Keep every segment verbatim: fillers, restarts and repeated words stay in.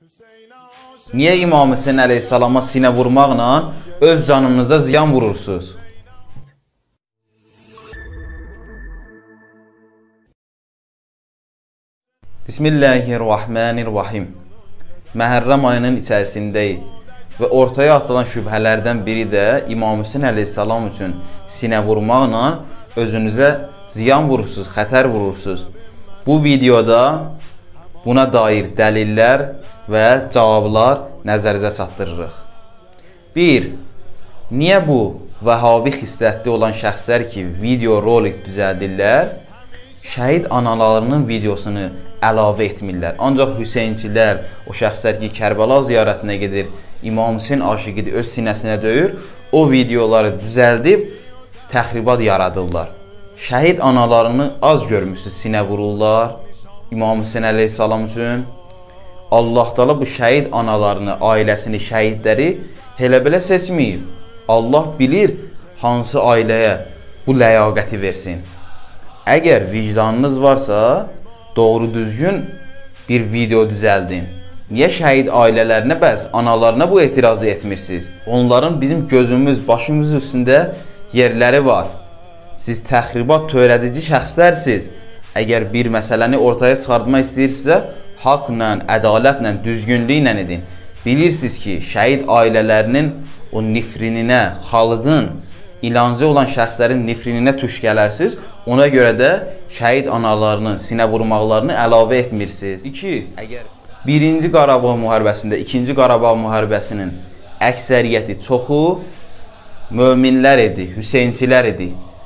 Niyə İmam Hüseyn əleyhissalama sinə vurmaqla öz canınıza ziyan vurursunuz? Bismillahirrahmanirrahim. Məhərrəm ayının içərisindəyik və ortaya atılan şübhələrdən biri də İmam Hüseyn əleyhissalam üçün sinə vurmaqla özünüzə ziyan vurursunuz, xətər vurursunuz. Bu videoda buna dair dəlillər və cavablar nəzərinizə çatdırırıq. bir. Niyə bu vəhabi xislətli olan şəxslər ki, video rolik düzəldirlər, şəhid analarının videosunu əlavə etmirlər? Ancaq Hüseynçilər, o şəxslər ki, Kərbəla ziyarətinə gedir, İmam Hüseyn aşiqidir, öz sinəsinə döyür, o videoları düzəldib təxribat yaradırlar. Şəhid analarını az görmüşsünüz, sinə vururlar İmam Hüseyn əleyhissalam üçün. Allah Taala bu şəhid analarını, ailəsini, şəhidləri elə belə seçməyib. Allah bilir hansı ailəyə bu ləyaqəti versin. Əgər vicdanınız varsa, doğru düzgün bir video düzəldin. Niyə şəhid ailələrinə, bəs analarına bu etirazı etmirsiniz? Onların bizim gözümüz, başımız üstündə yerləri var. Siz təxribat törədici şəxslərsiniz. Əgər bir məsələni ortaya çıxartmaq istəyirsinizsə, haqla, ədalətlə, düzgünlüklə edin. Bilirsiniz ki, şəhid ailələrinin o nifrininə, xalqın, ilancı olan şəxslərin nifrininə tuş gələrsiniz. Ona görə də şəhid analarını, sinə vurmaqlarını əlavə etmirsiniz. iki. Əgər birinci Qarabağ müharibəsində, ikinci Qarabağ müharibəsinin əksəriyyəti, çoxu möminlər idi, Hüseynçilər idi.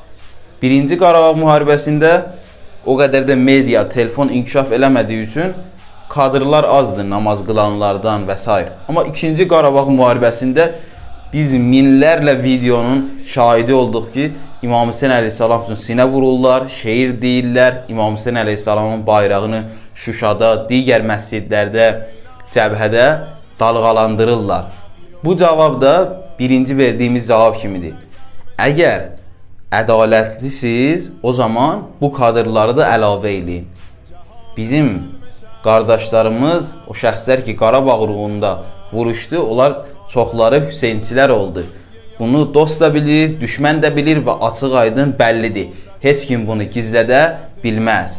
birinci Qarabağ müharibəsində o qədər də media, telefon inkişaf eləmədiyi üçün kadrlar azdır namaz qılanlardan və s. Amma ikinci Qarabağ müharibəsində biz minlərlə videonun şahidi olduq ki, İmam Hüseyn əleyhissalam üçün sinə vururlar, şeir deyirlər, İmam Hüseyn əleyhissalamın bayrağını Şuşada, digər məscidlərdə, cəbhədə dalğalandırırlar. Bu cavab da birinci verdiyimiz cavab kimidir. Əgər ədalətlisiniz, o zaman bu kadrları da əlavə eləyin. Bizim qardaşlarımız, o şəxslər ki, Qarabağ ruhunda vuruşdu, onlar çoxları Hüseynçilər oldu. Bunu dost da bilir, düşmən də bilir və açıq aydın bəllidir. Heç kim bunu gizlədə bilməz.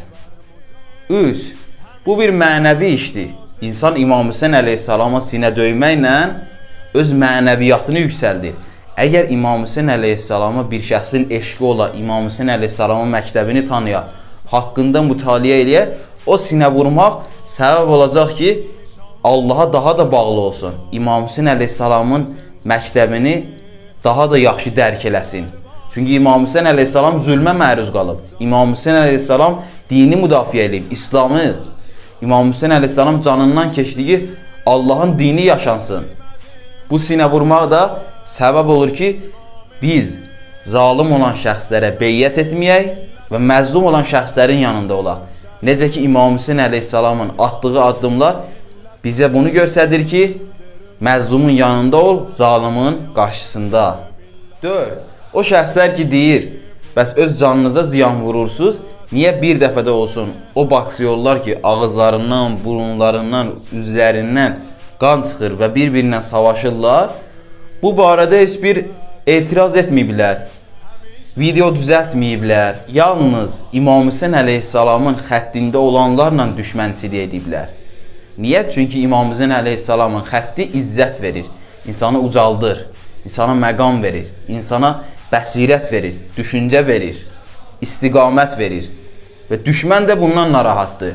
üç. Bu bir mənəvi işdir. İnsan İmam Hüseyn əleyhissalama sinə döyməklə öz mənəviyyatını yüksəldir. Əgər İmam Hüseyn əleyhissalama bir şəxsin eşqi ola, İmam Hüseyn əleyhissalamın məktəbini tanıya, haqqında mütaliə eləyə, o sinə vurmaq səbəb olacaq ki, Allaha daha da bağlı olsun. İmam Hüseyn əleyhissalamın məktəbini daha da yaxşı dərk eləsin. Çünki İmam Hüseyn əleyhissalam zülmə məruz qalıb. İmam Hüseyn əleyhissalam dini müdafiə edib, İslamı. İmam Hüseyn əleyhissalam canından keçdiyi Allahın dini yaşansın. Bu sinə vurmaq da səbəb olur ki, biz zalim olan şəxslərə beyyət etməyək və məzlum olan şəxslərin yanında olaq. Necə ki, İmam Hüseyn əleyhissalamın atdığı addımlar bizə bunu göstərir ki, məzlumun yanında ol, zalimin qarşısında. dörd. O şəxslər ki, deyir, bəs öz canınıza ziyan vurursunuz, niyə bir dəfədə olsun o baksiyollar ki, ağızlarından, burunlarından, üzlərindən qan çıxır və bir-birindən savaşırlar, bu barədə heç bir etiraz etməyiblər, video düzəltməyiblər. Yalnız İmam Hüseyn əleyhissalamın xəttində olanlarla düşmənçilik ediblər. Niyə? Çünki İmam Hüseyn əleyhissalamın xətti izzət verir, insanı ucaldır, insana məqam verir, insana bəsirət verir, düşüncə verir, istiqamət verir və düşmən də bundan narahatdır.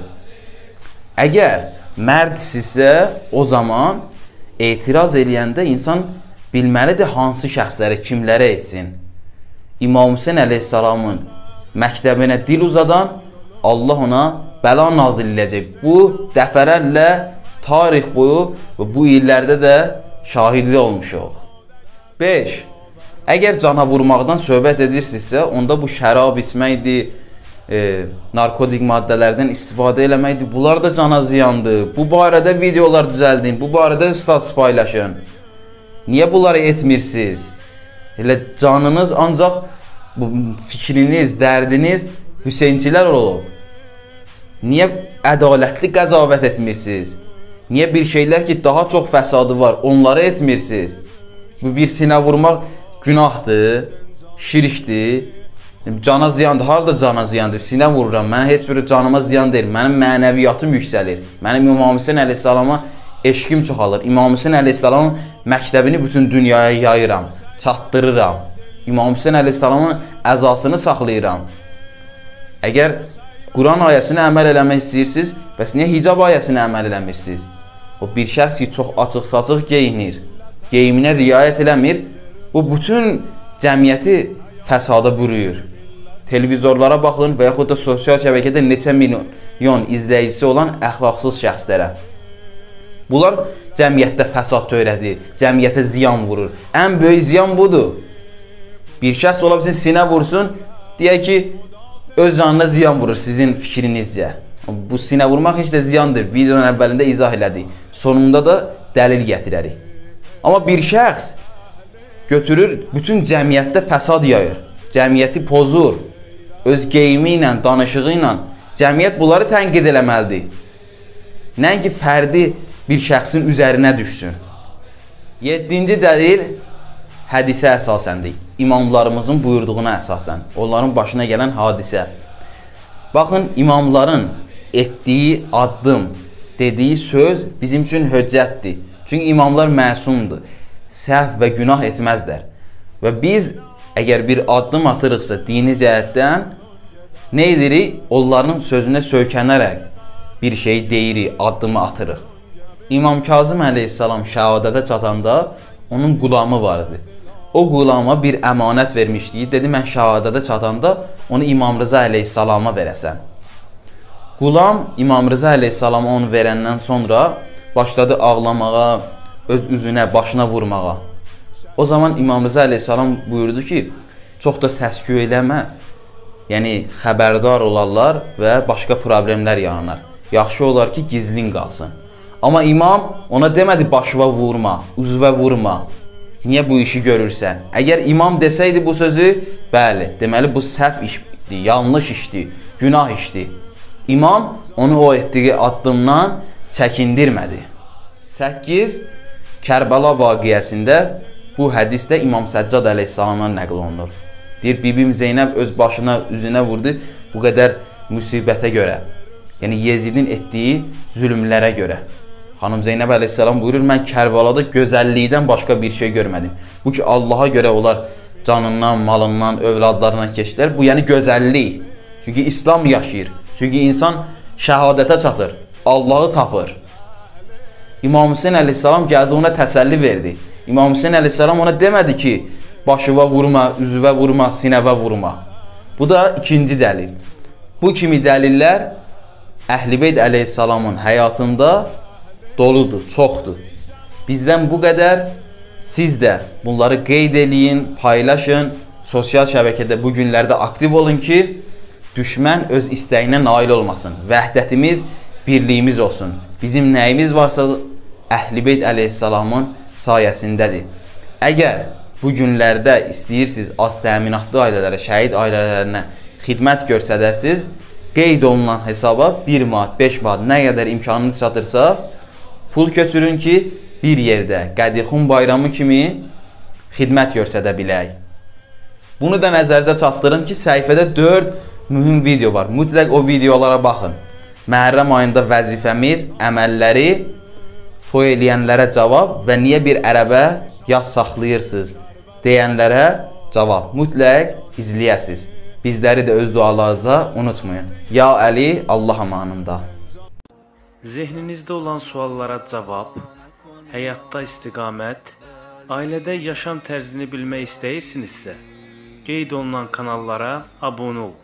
Əgər mərdsinizsə, o zaman etiraz eləyəndə insan bilməlidir hansı şəxslərə, kimlərə etsin. İmam Hüseyn əleyhissalamın məktəbinə dil uzadan Allah ona bəla nazil edəcək. Bu dəfələrlə tarix boyu və bu illərdə də şahidi olmuşuq. beş. Əgər cana vurmaqdan söhbət edirsinizsə, onda bu şərab içməkdir, e, narkotik maddələrdən istifadə eləməkdir. Bunlar da cana ziyandır. Bu barədə videolar düzəldin, bu barədə status paylaşın. Niyə bunları etmirsiniz? Elə canınız ancaq bu fikriniz, dərdiniz Hüseynçilər olub. Niyə ədalətli qəzavət etmirsiniz? Niyə bir şeylər ki, daha çox fəsadı var, onları etmirsiniz? Bu bir sinə vurmaq günahdır, şirkdir, cana ziyandır. Harada cana ziyandır? Sinə vururam, mən heç bir canıma ziyan deyil. Mənim mənəviyyatım yüksəlir. Mənim İmam Hüseyn əleyhissalama eşkim çoxalır. İmam Hüseyn əleyhissalamın məktəbini bütün dünyaya yayıram, çatdırıram. İmam Hüseyn əleyhissalamın əzasını saxlayıram. Əgər Quran ayəsinə əməl eləmək istəyirsiniz, bəs niyə hicab ayəsinə əməl eləmirsiniz? O bir şəxs ki, çox açıq-saçıq geyinir, geyiminə riayət eləmir, bu bütün cəmiyyəti fəsada bürüyür. Televizorlara baxın və yaxud da sosial şəbəkədə neçə milyon izləyicisi olan əxlaqsız şəxslərə. Bunlar cəmiyyətdə fəsad törədir, cəmiyyətə ziyan vurur. Ən böyük ziyan budur. Bir şəxs ola bilsin, sinə vursun, deyək ki, öz canına ziyan vurur sizin fikrinizcə. Bu sinə vurmaq heç də ziyandır. Videonun əvvəlində izah elədik. Sonunda da dəlil gətirərik. Amma bir şəxs götürür, bütün cəmiyyətdə fəsad yayır. Cəmiyyəti pozur. Öz geyimi ilə, danışığı ilə. Cəmiyyət bunları tənqid eləməlidir. Nəinki fərdi bir şəxsin üzərinə düşsün. Yeddinci dəlil hədisə əsasəndir. İmamlarımızın buyurduğuna əsasən. Onların başına gələn hadisə. Baxın, imamların etdiyi addım, dediyi söz bizim üçün höccətdir. Çünki imamlar məsumdur. Səhv və günah etməzlər. Və biz əgər bir addım atırıqsa dini cəhətdən nə edirik? Onların sözünə söykənərək bir şey deyirik, addımı atırıq. İmam Kazım əleyhissalam şəhadətə çatanda onun qulamı vardı. O qulama bir əmanət vermişdi. Dedi, mən şəhadətə çatanda onu İmam Rıza əleyhissalama verəsən. Qulam İmam Rıza əleyhissalama onu verəndən sonra başladı ağlamağa, öz üzünə, başına vurmağa. O zaman İmam Rıza əleyhissalam buyurdu ki, çox da səs-küy eləmə, yəni xəbərdar olarlar və başqa problemlər yaranar. Yaxşı olar ki, gizlin qalsın. Amma imam ona demədi, başıva vurma, üzvə vurma. Niyə bu işi görürsən? Əgər imam desəydi bu sözü, bəli, deməli bu səhv işdir, yanlış işdir, günah işdir. İmam onu o etdiyi addımdan çəkindirmədi. səkkiz. Kərbəla vaqiəsində bu hədisdə İmam Səccad əleyhissalamdan nəql olunur. Deyir, bibim Zeynəb öz başına, üzünə vurdu bu qədər müsibətə görə. Yəni Yezidin etdiyi zülmlərə görə. Xanım Zeynəb əleyhissalam buyurur, mən Kərbalada gözəllikdən başqa bir şey görmədim. Bu ki, Allaha görə onlar canından, malından, övladlarından keçdilər. Bu yəni gözəllik. Çünki İslam yaşayır. Çünki insan şəhadətə çatır, Allahı tapır. İmam Hüseyn əleyhissalam gəldi, ona təsəlli verdi. İmam Hüseyn əleyhissalam ona demədi ki, başıva vurma, üzvə vurma, sinəvə vurma. Bu da ikinci dəlil. Bu kimi dəlillər Əhl-i Beyt əleyhissalamın həyatında doludur, çoxdur. Bizdən bu qədər, siz də bunları qeyd eləyin, paylaşın, sosial şəbəkədə bu günlərdə aktiv olun ki, düşmən öz istəyinə nail olmasın. Vəhdətimiz, birliyimiz olsun. Bizim nəyimiz varsa Əhl-i Beyt əleyhissalamın sayəsindədir. Əgər bu günlərdə istəyirsiniz az təminatlı ailələrə, şəhid ailələrinə xidmət görsədəsiniz, qeyd olunan hesaba bir manat, beş manat, nə qədər imkanınız çatırsa, pul köçürün ki, bir yerdə Qədirxun bayramı kimi xidmət görsədə bilək. Bunu da nəzərinizə çatdırım ki, səhifədə dörd mühüm video var. Mütləq o videolara baxın. Məhərrəm ayında vəzifəmiz, əməlləri, toy eləyənlərə cavab və niyə bir ərəbə yaz saxlayırsınız deyənlərə cavab. Mütləq izləyəsiniz. Bizləri də öz dualarınızda unutmayın. Ya Əli, Allah amanında. Zehninizdə olan suallara cavab, həyatda istiqamət, ailədə yaşam tərzini bilmək istəyirsinizsə, qeyd olunan kanallara abunə olun.